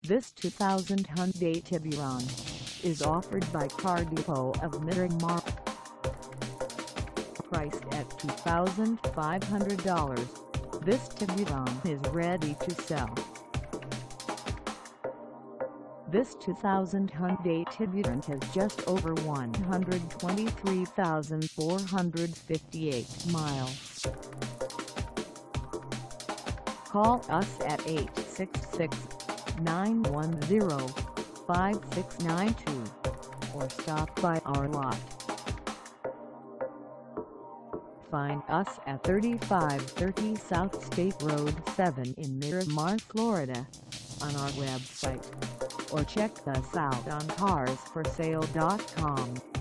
This 2000 Hyundai Tiburon is offered by Car Depot of Miramar. Priced at $2,500, this Tiburon is ready to sell. This 2000 Hyundai Tiburon has just over 123,458 miles. Call us at 866-910-5692 or stop by our lot. Find us at 3530 South State Road 7 in Miramar, Florida, on our website, or check us out on carsforsale.com.